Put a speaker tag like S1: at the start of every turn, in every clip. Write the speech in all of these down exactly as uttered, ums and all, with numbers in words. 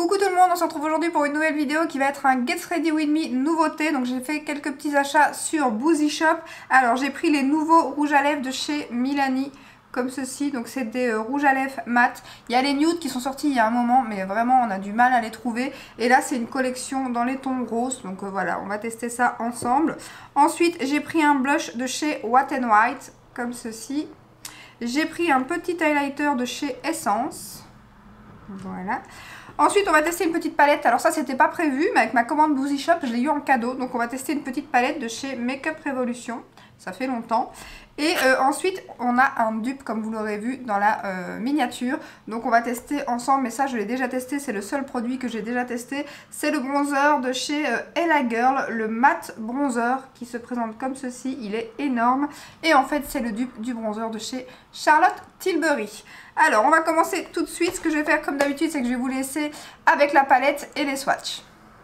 S1: Coucou tout le monde, on se retrouve aujourd'hui pour une nouvelle vidéo qui va être un Get Ready With Me nouveauté. Donc j'ai fait quelques petits achats sur Boozy Shop. Alors j'ai pris les nouveaux rouges à lèvres de chez Milani, comme ceci. Donc c'est des euh, rouges à lèvres mat. Il y a les nudes qui sont sortis il y a un moment, mais vraiment on a du mal à les trouver. Et là c'est une collection dans les tons roses. Donc euh, voilà, on va tester ça ensemble. Ensuite j'ai pris un blush de chez Wet n White, comme ceci. J'ai pris un petit highlighter de chez Essence. Voilà. Ensuite, on va tester une petite palette. Alors ça, c'était pas prévu, mais avec ma commande Boozy Shop, je l'ai eu en cadeau. Donc on va tester une petite palette de chez Makeup Revolution. Ça fait longtemps. Et euh, ensuite, on a un dupe, comme vous l'aurez vu, dans la euh, miniature. Donc on va tester ensemble, mais ça, je l'ai déjà testé. C'est le seul produit que j'ai déjà testé. C'est le bronzer de chez euh, Ella Girl, le matte bronzer, qui se présente comme ceci. Il est énorme. Et en fait, c'est le dupe du bronzer de chez Charlotte Tilbury. Alors, on va commencer tout de suite. Ce que je vais faire, comme d'habitude, c'est que je vais vous laisser avec la palette et les swatchs.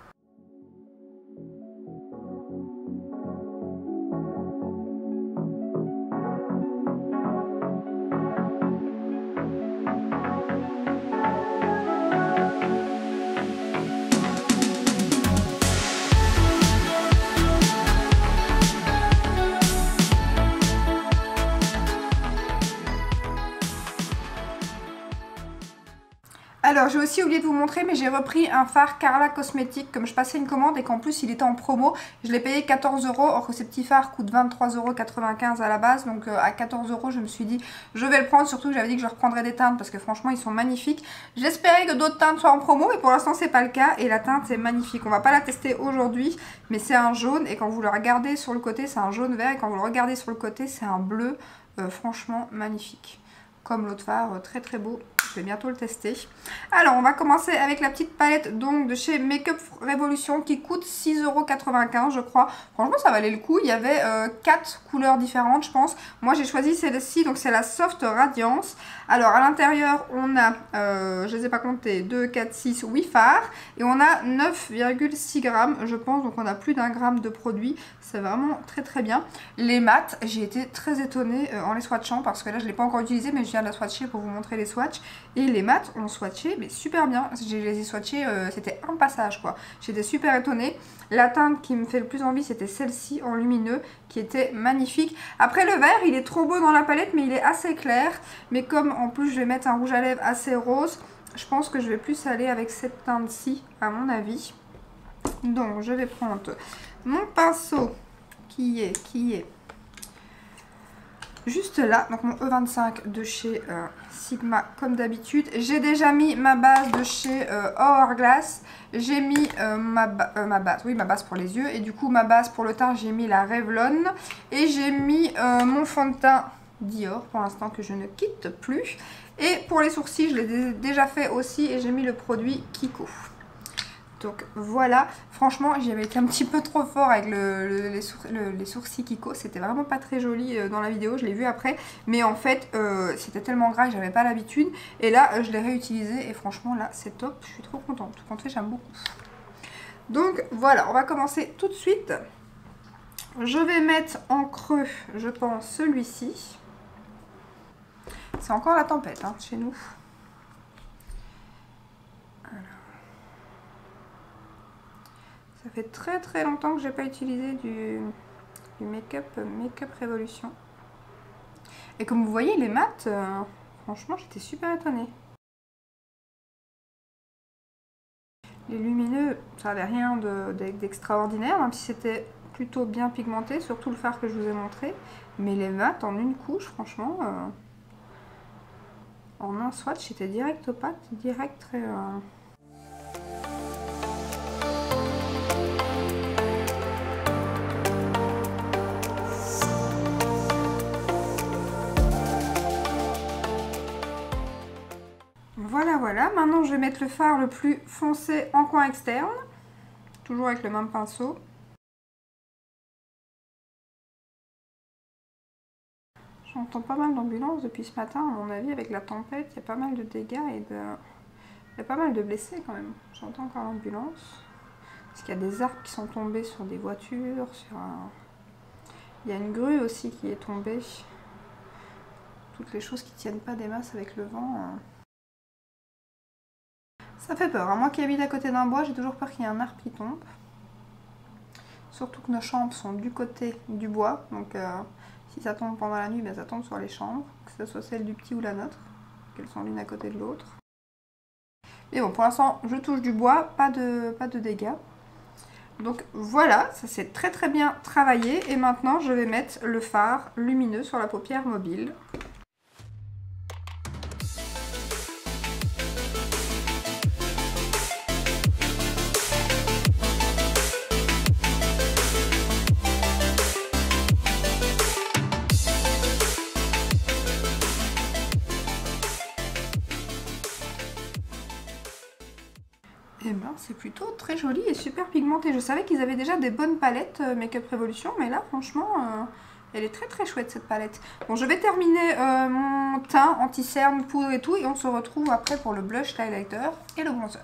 S1: Alors j'ai aussi oublié de vous montrer, mais j'ai repris un fard Carla Cosmetics, comme je passais une commande et qu'en plus il était en promo. Je l'ai payé quatorze euros, or que ces petits fards coûtent vingt-trois euros quatre-vingt-quinze à la base. Donc euh, à quatorze euros je me suis dit je vais le prendre, surtout que j'avais dit que je reprendrais des teintes parce que franchement ils sont magnifiques. J'espérais que d'autres teintes soient en promo et pour l'instant c'est pas le cas et la teinte est magnifique. On va pas la tester aujourd'hui, mais c'est un jaune et quand vous le regardez sur le côté c'est un jaune vert et quand vous le regardez sur le côté c'est un bleu, euh, franchement magnifique. Comme l'autre fard, très très beau. Je vais bientôt le tester. Alors, on va commencer avec la petite palette donc de chez Makeup Revolution qui coûte six euros quatre-vingt-quinze, je crois. Franchement, ça valait le coup. Il y avait euh, quatre couleurs différentes, je pense. Moi, j'ai choisi celle-ci, donc c'est la Soft Radiance. Alors, à l'intérieur, on a, euh, je ne les ai pas comptés, deux, quatre, six, huit fards. Et on a neuf virgule six grammes, je pense. Donc, on a plus d'un gramme de produit. C'est vraiment très très bien. Les mats, j'ai été très étonnée euh, en les swatchant parce que là, je ne l'ai pas encore utilisé, mais je viens de la swatcher pour vous montrer les swatchs. Et les mats ont swatché mais super bien. Je les ai swatchés, euh, c'était un passage quoi. J'étais super étonnée. La teinte qui me fait le plus envie c'était celle-ci en lumineux qui était magnifique. Après le vert il est trop beau dans la palette mais il est assez clair. Mais comme en plus je vais mettre un rouge à lèvres assez rose, je pense que je vais plus aller avec cette teinte-ci à mon avis. Donc je vais prendre mon pinceau qui est, qui est juste là, donc mon E vingt-cinq de chez euh, Sigma comme d'habitude. J'ai déjà mis ma base de chez euh, Hourglass. J'ai mis euh, ma, ba euh, ma base, oui ma base pour les yeux. Et du coup ma base pour le teint j'ai mis la Revlon. Et j'ai mis euh, mon fond de teint Dior pour l'instant que je ne quitte plus. Et pour les sourcils je l'ai déjà fait aussi et j'ai mis le produit Kiko. Donc voilà, franchement j'avais été un petit peu trop fort avec le, le, les, sour le, les sourcils Kiko, c'était vraiment pas très joli euh, dans la vidéo, je l'ai vu après, mais en fait euh, c'était tellement gras que j'avais pas l'habitude, et là euh, je l'ai réutilisé et franchement là c'est top, je suis trop contente, tout compte fait j'aime beaucoup. Donc voilà, on va commencer tout de suite. Je vais mettre en creux, je pense, celui-ci. C'est encore la tempête hein, chez nous. Ça fait très très longtemps que j'ai pas utilisé du, du make-up Makeup Revolution. Et comme vous voyez, les mats, euh, franchement, j'étais super étonnée. Les lumineux, ça n'avait rien d'extraordinaire, de, même si c'était plutôt bien pigmenté, surtout le fard que je vous ai montré. Mais les mats, en une couche, franchement, euh, en un swatch, c'était direct opaque, direct très... Euh, Voilà, voilà. Maintenant, je vais mettre le fard le plus foncé en coin externe. Toujours avec le même pinceau. J'entends pas mal d'ambulances depuis ce matin. À mon avis, avec la tempête, il y a pas mal de dégâts et de... Il y a pas mal de blessés quand même. J'entends encore l'ambulance. Parce qu'il y a des arbres qui sont tombés sur des voitures. Sur un... Il y a une grue aussi qui est tombée. Toutes les choses qui tiennent pas des masses avec le vent. Ça fait peur, hein. Moi qui habite à côté d'un bois, j'ai toujours peur qu'il y ait un arbre qui tombe. Surtout que nos chambres sont du côté du bois, donc euh, si ça tombe pendant la nuit, ben, ça tombe sur les chambres, que ce soit celle du petit ou la nôtre, qu'elles sont l'une à côté de l'autre. Mais bon, pour l'instant, je touche du bois, pas de, pas de dégâts. Donc voilà, ça s'est très très bien travaillé. Et maintenant, je vais mettre le fard lumineux sur la paupière mobile. Et ben c'est plutôt très joli et super pigmenté. Je savais qu'ils avaient déjà des bonnes palettes euh, Make-up Revolution, mais là franchement euh, elle est très très chouette cette palette. Bon, je vais terminer euh, mon teint anti-cerne, poudre et tout, et on se retrouve après pour le blush, l'highlighter et le bronzer.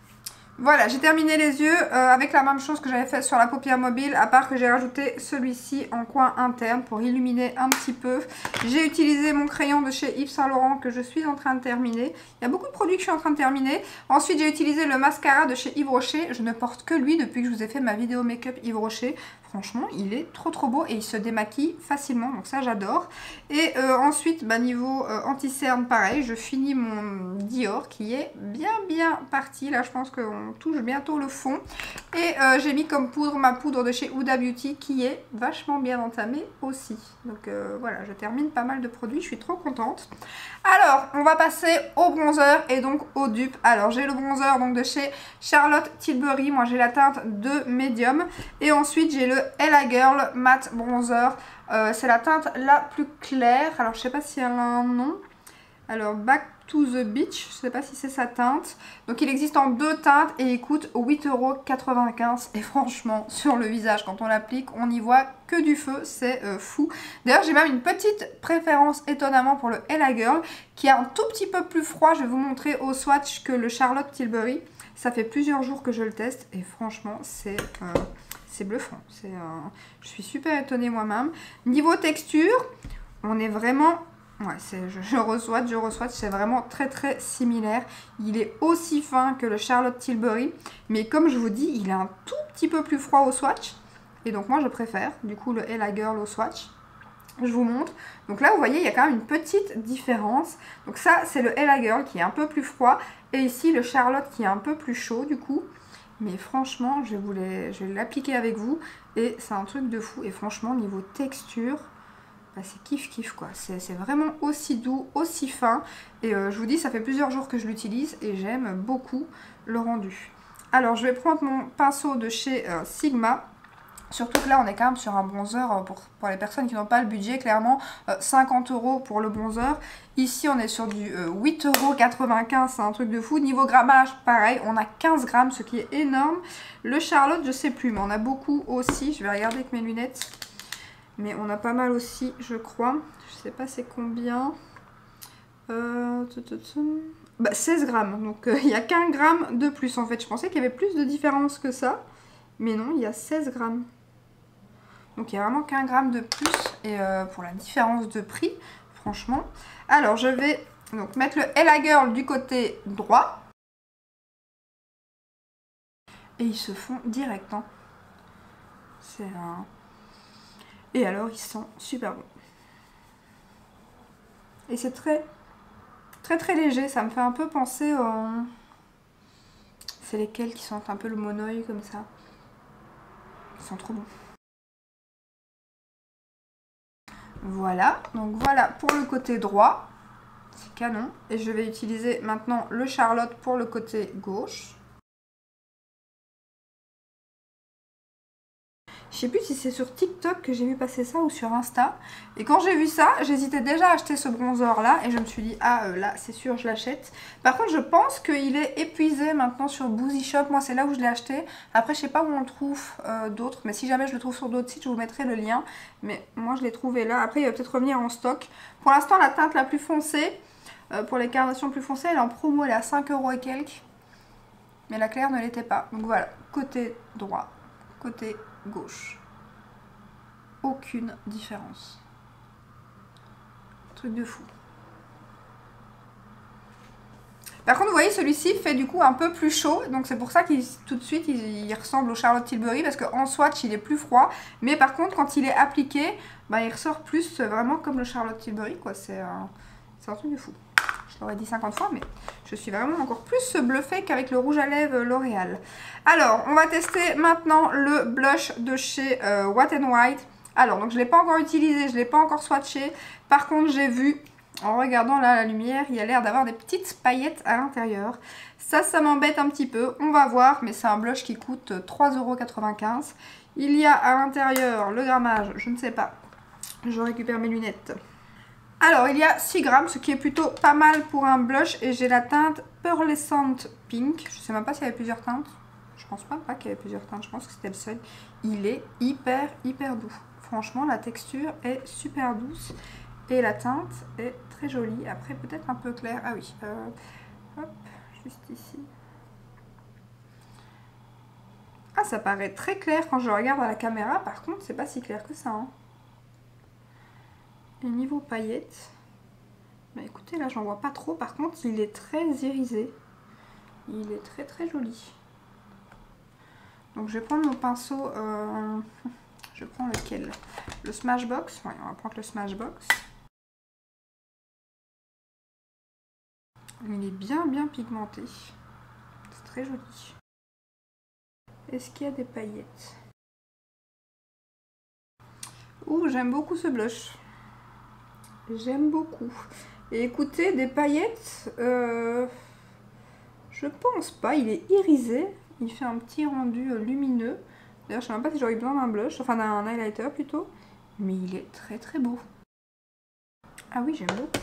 S1: Voilà, j'ai terminé les yeux euh, avec la même chose que j'avais fait sur la paupière mobile, à part que j'ai rajouté celui-ci en coin interne pour illuminer un petit peu. J'ai utilisé mon crayon de chez Yves Saint Laurent que je suis en train de terminer. Il y a beaucoup de produits que je suis en train de terminer. Ensuite, j'ai utilisé le mascara de chez Yves Rocher. Je ne porte que lui depuis que je vous ai fait ma vidéo make-up Yves Rocher. Franchement, il est trop trop beau et il se démaquille facilement, donc ça j'adore. Et euh, ensuite, bah, niveau euh, anti-cerne, pareil, je finis mon Dior qui est bien bien parti. Là, je pense qu'on touche bientôt le fond. Et euh, j'ai mis comme poudre ma poudre de chez Huda Beauty qui est vachement bien entamée aussi. Donc euh, voilà, je termine pas mal de produits, je suis trop contente. Alors, on va passer au bronzer et donc au dupe. Alors, j'ai le bronzer donc de chez Charlotte Tilbury. Moi, j'ai la teinte de Medium. Et ensuite, j'ai le Ella Girl Matte Bronzer. Euh, c'est la teinte la plus claire. Alors, je sais pas si elle a un nom. Alors, Back to the Beach. Je sais pas si c'est sa teinte. Donc, il existe en deux teintes et il coûte huit euros quatre-vingt-quinze. Et franchement, sur le visage, quand on l'applique, on n'y voit que du feu. C'est euh, fou. D'ailleurs, j'ai même une petite préférence étonnamment pour le Ella Girl qui est un tout petit peu plus froid. Je vais vous montrer au swatch que le Charlotte Tilbury. Ça fait plusieurs jours que je le teste et franchement, c'est... Euh, c'est bluffant, c'est, euh, je suis super étonnée moi-même. Niveau texture, on est vraiment, ouais, c'est, je, je reçois, je reçois, c'est vraiment très très similaire. Il est aussi fin que le Charlotte Tilbury, mais comme je vous dis, il est un tout petit peu plus froid au swatch. Et donc moi je préfère, du coup, le Ella Girl au swatch. Je vous montre. Donc là, vous voyez, il y a quand même une petite différence. Donc ça, c'est le Ella Girl qui est un peu plus froid. Et ici, le Charlotte qui est un peu plus chaud, du coup. Mais franchement, je vais l'appliquer avec vous et c'est un truc de fou. Et franchement, niveau texture, bah, c'est kiff kiff quoi. C'est vraiment aussi doux, aussi fin. Et euh, je vous dis, ça fait plusieurs jours que je l'utilise et j'aime beaucoup le rendu. Alors, je vais prendre mon pinceau de chez euh, Sigma. Surtout que là, on est quand même sur un bronzer, pour, pour les personnes qui n'ont pas le budget, clairement, euh, cinquante euros pour le bronzer. Ici, on est sur du euh, huit euros quatre-vingt-quinze, c'est un truc de fou. Niveau grammage, pareil, on a quinze grammes, ce qui est énorme. Le Charlotte, je sais plus, mais on a beaucoup aussi. Je vais regarder avec mes lunettes. Mais on a pas mal aussi, je crois. Je sais pas c'est combien. Euh, bah, seize grammes, donc euh, il n'y a qu'un gramme de plus en fait. Je pensais qu'il y avait plus de différence que ça. Mais non, il y a seize grammes. Donc il n'y a vraiment qu'un gramme de plus. Et euh, pour la différence de prix, franchement. Alors je vais donc mettre le Ella Girl du côté droit. Et ils se font direct. Hein. C'est un... Et alors ils sont super bons. Et c'est très très très léger. Ça me fait un peu penser au... C'est lesquels qui sentent un peu le monoeil comme ça. Ils sont trop bons. Voilà, donc voilà pour le côté droit, c'est canon. Et je vais utiliser maintenant le Charlotte pour le côté gauche. Je sais plus si c'est sur TikTok que j'ai vu passer ça ou sur Insta. Et quand j'ai vu ça, j'hésitais déjà à acheter ce bronzer là. Et je me suis dit, ah euh, là c'est sûr je l'achète. Par contre je pense qu'il est épuisé maintenant sur Boozy Shop. Moi c'est là où je l'ai acheté. Après je sais pas où on le trouve euh, d'autres. Mais si jamais je le trouve sur d'autres sites, je vous mettrai le lien. Mais moi je l'ai trouvé là. Après il va peut-être revenir en stock. Pour l'instant la teinte la plus foncée, euh, pour les carnations plus foncées, elle est en promo. Elle est à cinq euros et quelques. Mais la claire ne l'était pas. Donc voilà, côté droit, côté gauche. Aucune différence. Truc de fou. Par contre, vous voyez, celui-ci fait du coup un peu plus chaud. Donc c'est pour ça qu'il tout de suite, il, il ressemble au Charlotte Tilbury. Parce qu'en swatch, il est plus froid. Mais par contre, quand il est appliqué, bah, il ressort plus vraiment comme le Charlotte Tilbury, quoi. C'est un, c'est un truc de fou. Je l'aurais dit cinquante fois, mais je suis vraiment encore plus bluffée qu'avec le rouge à lèvres L'Oréal. Alors, on va tester maintenant le blush de chez euh, Wet n White. Alors, donc je ne l'ai pas encore utilisé, je ne l'ai pas encore swatché. Par contre, j'ai vu, en regardant là la lumière, il y a l'air d'avoir des petites paillettes à l'intérieur. Ça, ça m'embête un petit peu. On va voir, mais c'est un blush qui coûte trois euros quatre-vingt-quinze. Il y a à l'intérieur le grammage, je ne sais pas. Je récupère mes lunettes. Alors, il y a six grammes, ce qui est plutôt pas mal pour un blush. Et j'ai la teinte Pearlescent Pink. Je sais même pas s'il y avait plusieurs teintes. Je pense même pas qu'il y avait plusieurs teintes. Je pense que c'était le seul. Il est hyper, hyper doux. Franchement, la texture est super douce. Et la teinte est très jolie. Après, peut-être un peu claire. Ah oui. Euh, hop, juste ici. Ah, ça paraît très clair quand je regarde à la caméra. Par contre, c'est pas si clair que ça, hein. Et niveau paillettes, bah écoutez, là j'en vois pas trop. Par contre, il est très irisé. Il est très très joli. Donc je vais prendre mon pinceau. Euh, je prends lequel? Le Smashbox. Ouais, on va prendre le Smashbox. Il est bien bien pigmenté. C'est très joli. Est-ce qu'il y a des paillettes? Ouh, j'aime beaucoup ce blush. J'aime beaucoup. Et écoutez, des paillettes, euh, je pense pas. Il est irisé. Il fait un petit rendu lumineux. D'ailleurs, je sais même pas si j'aurais besoin d'un blush, enfin d'un highlighter plutôt. Mais il est très très beau. Ah oui, j'aime beaucoup.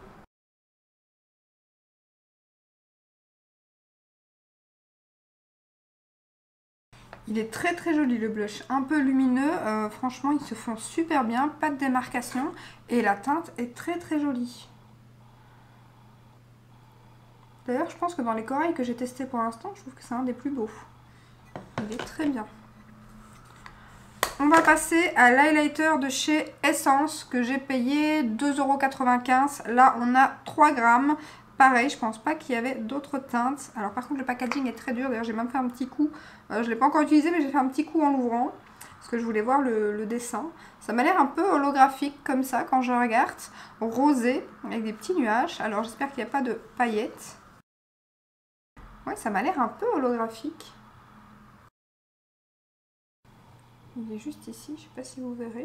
S1: Il est très très joli le blush, un peu lumineux, euh, franchement ils se font super bien, pas de démarcation et la teinte est très très jolie. D'ailleurs je pense que dans les corails que j'ai testé pour l'instant, je trouve que c'est un des plus beaux. Il est très bien. On va passer à l'highlighter de chez Essence que j'ai payé deux euros quatre-vingt-quinze. Là on a trois grammes. Pareil, je pense pas qu'il y avait d'autres teintes. Alors par contre le packaging est très dur. D'ailleurs j'ai même fait un petit coup. Euh, je ne l'ai pas encore utilisé mais j'ai fait un petit coup en l'ouvrant. Parce que je voulais voir le, le dessin. Ça m'a l'air un peu holographique comme ça quand je regarde. Rosé avec des petits nuages. Alors j'espère qu'il n'y a pas de paillettes. Ouais, ça m'a l'air un peu holographique. Il est juste ici. Je ne sais pas si vous verrez.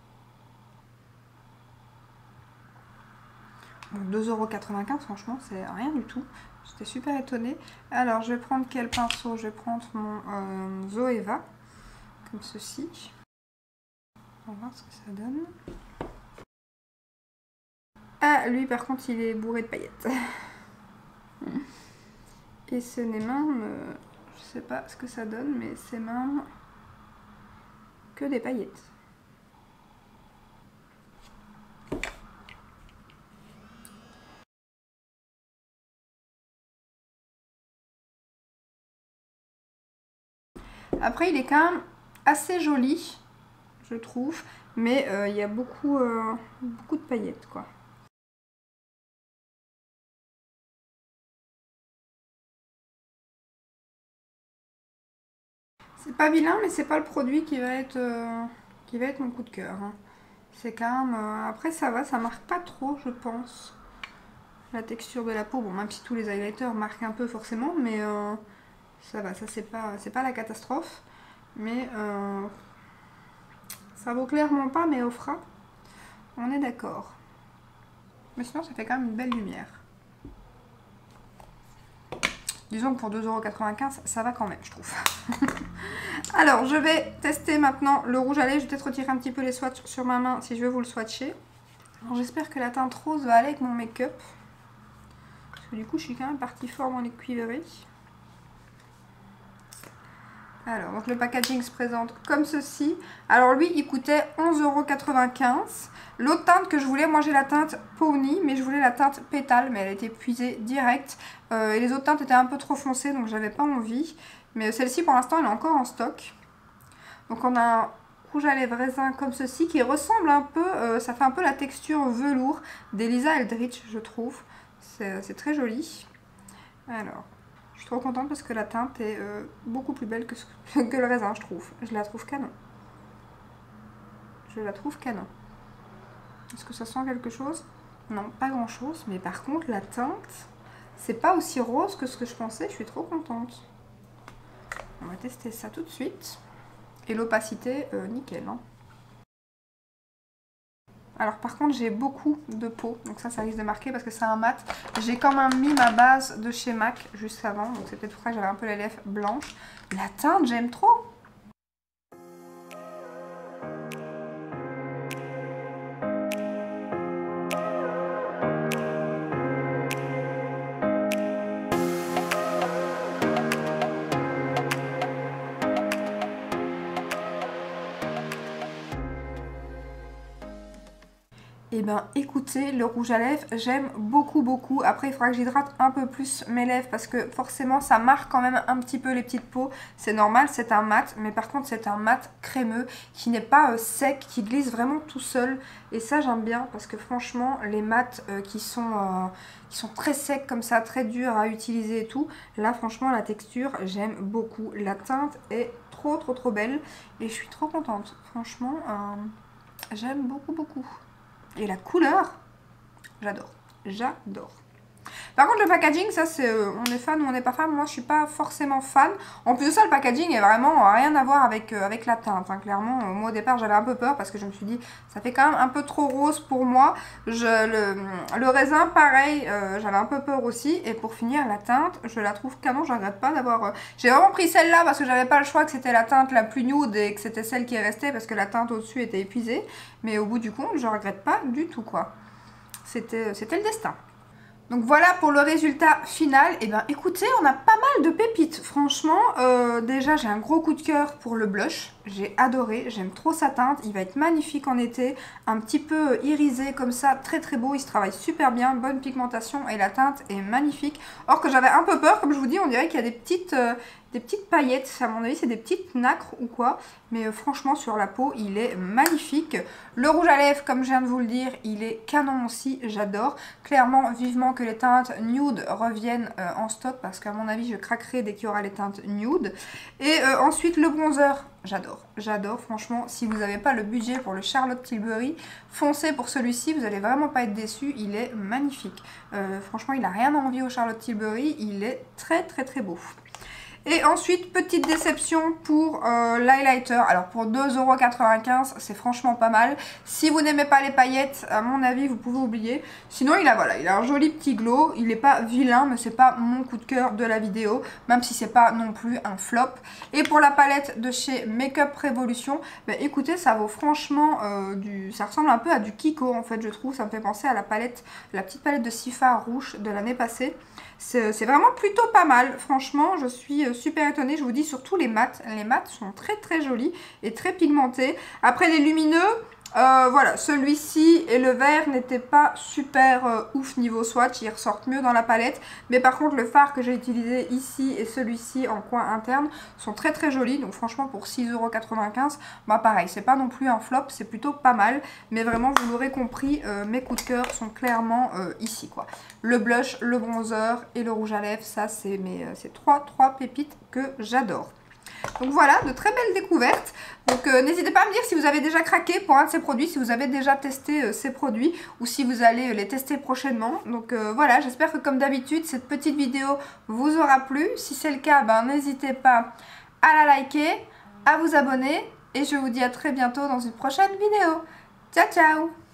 S1: deux euros quatre-vingt-quinze, franchement, c'est rien du tout. J'étais super étonnée. Alors, je vais prendre quel pinceau? Je vais prendre mon euh, Zoeva, comme ceci. On va voir ce que ça donne. Ah, lui, par contre, il est bourré de paillettes. Et ce n'est même... Euh, je sais pas ce que ça donne, mais c'est même que des paillettes. Après, il est quand même assez joli, je trouve, mais euh, il y a beaucoup, euh, beaucoup de paillettes, quoi. C'est pas vilain, mais c'est pas le produit qui va être, euh, qui va être mon coup de cœur. Hein. C'est quand même... Euh, après, ça va, ça marque pas trop, je pense. La texture de la peau, bon, même si tous les highlighters marquent un peu forcément, mais euh, ça va, ça c'est pas, c'est pas la catastrophe. Mais euh, ça vaut clairement pas mes Ofra. On est d'accord. Mais sinon, ça fait quand même une belle lumière. Disons que pour deux euros quatre-vingt-quinze, ça va quand même, je trouve. Alors, je vais tester maintenant le rouge à lèvres. Je vais peut-être retirer un petit peu les swatchs sur ma main si je veux vous le swatcher. Alors, j'espère que la teinte rose va aller avec mon make-up. Parce que du coup, je suis quand même partie fort dans les cuivrés. Alors, donc le packaging se présente comme ceci. Alors lui, il coûtait onze euros quatre-vingt-quinze. L'autre teinte que je voulais, moi j'ai la teinte Pony, mais je voulais la teinte Pétale, mais elle a été épuisée direct. Euh, et les autres teintes étaient un peu trop foncées, donc j'avais pas envie. Mais celle-ci, pour l'instant, elle est encore en stock. Donc on a un rouge à lèvres raisin comme ceci, qui ressemble un peu, euh, ça fait un peu la texture velours d'Elisa Eldritch, je trouve. C'est très joli. Alors, je suis trop contente parce que la teinte est euh, beaucoup plus belle que, ce, que le raisin, je trouve. Je la trouve canon. Je la trouve canon. Est-ce que ça sent quelque chose? Non, pas grand chose, mais par contre la teinte, c'est pas aussi rose que ce que je pensais, je suis trop contente. On va tester ça tout de suite. Et l'opacité, euh, nickel. Hein. Alors par contre j'ai beaucoup de peau, donc ça ça risque de marquer parce que c'est un mat. J'ai quand même mis ma base de chez MAC juste avant, donc c'est peut-être pour ça que j'avais un peu les lèvres blanches. La teinte j'aime trop. Et ben écoutez, le rouge à lèvres, j'aime beaucoup beaucoup. Après il faudra que j'hydrate un peu plus mes lèvres parce que forcément ça marque quand même un petit peu les petites peaux. C'est normal, c'est un mat, mais par contre c'est un mat crémeux qui n'est pas euh, sec, qui glisse vraiment tout seul. Et ça j'aime bien parce que franchement les mats euh, qui, sont, euh, qui sont très secs comme ça, très durs à utiliser et tout, là franchement la texture j'aime beaucoup. La teinte est trop trop trop belle et je suis trop contente. Franchement euh, j'aime beaucoup beaucoup. Et la couleur, j'adore, j'adore. Par contre le packaging, ça c'est, euh, on est fan ou on n'est pas fan, moi je suis pas forcément fan. En plus de ça le packaging est vraiment euh, rien à voir avec, euh, avec la teinte, hein. Clairement, euh, moi au départ j'avais un peu peur parce que je me suis dit ça fait quand même un peu trop rose pour moi. Je, le, le raisin pareil, euh, j'avais un peu peur aussi. Et pour finir la teinte, je la trouve canon, je regrette pas d'avoir... Euh, j'ai vraiment pris celle-là parce que j'avais pas le choix, que c'était la teinte la plus nude et que c'était celle qui est restée parce que la teinte au-dessus était épuisée. Mais au bout du compte, je regrette pas du tout quoi. C'était c'était le destin. Donc voilà pour le résultat final. Et ben écoutez, on a pas mal de pépites. Franchement, euh, déjà j'ai un gros coup de cœur pour le blush. J'ai adoré, j'aime trop sa teinte. Il va être magnifique en été. Un petit peu irisé comme ça, très très beau. Il se travaille super bien, bonne pigmentation et la teinte est magnifique. Or que j'avais un peu peur, comme je vous dis, on dirait qu'il y a des petites... Euh, des petites paillettes, à mon avis c'est des petites nacres ou quoi, mais euh, franchement sur la peau il est magnifique. Le rouge à lèvres comme je viens de vous le dire, il est canon aussi, j'adore. Clairement vivement que les teintes nude reviennent euh, en stock parce qu'à mon avis je craquerai dès qu'il y aura les teintes nude. Et euh, ensuite le bronzer, j'adore, j'adore franchement. Si vous n'avez pas le budget pour le Charlotte Tilbury, foncez pour celui-ci, vous n'allez vraiment pas être déçus, il est magnifique. Euh, franchement il n'a rien à envier au Charlotte Tilbury, il est très très très beau. Et ensuite, petite déception pour euh, l'highlighter. Alors pour deux euros quatre-vingt-quinze, c'est franchement pas mal. Si vous n'aimez pas les paillettes, à mon avis, vous pouvez oublier. Sinon, il a, voilà, il a un joli petit glow. Il n'est pas vilain, mais c'est pas mon coup de cœur de la vidéo. Même si c'est pas non plus un flop. Et pour la palette de chez Makeup Revolution, bah, écoutez, ça vaut franchement euh, du... Ça ressemble un peu à du Kiko, en fait, je trouve. Ça me fait penser à la palette, la petite palette de Sifa rouge de l'année passée. C'est vraiment plutôt pas mal, franchement, je suis super étonnée, je vous dis surtout les mats, les mats sont très très jolis et très pigmentés. Après les lumineux, euh, voilà, celui-ci et le vert n'étaient pas super euh, ouf niveau swatch, ils ressortent mieux dans la palette. Mais par contre le fard que j'ai utilisé ici et celui-ci en coin interne sont très très jolis, donc franchement pour six euros quatre-vingt-quinze, bah pareil, c'est pas non plus un flop, c'est plutôt pas mal. Mais vraiment vous l'aurez compris, euh, mes coups de cœur sont clairement euh, ici quoi. Le blush, le bronzer et le rouge à lèvres, ça c'est mes euh, c'est trois, trois pépites que j'adore. Donc voilà, de très belles découvertes. Donc euh, n'hésitez pas à me dire si vous avez déjà craqué pour un de ces produits, si vous avez déjà testé euh, ces produits ou si vous allez euh, les tester prochainement. Donc euh, voilà, j'espère que comme d'habitude, cette petite vidéo vous aura plu. Si c'est le cas, ben, n'hésitez pas à la liker, à vous abonner et je vous dis à très bientôt dans une prochaine vidéo. Ciao ciao!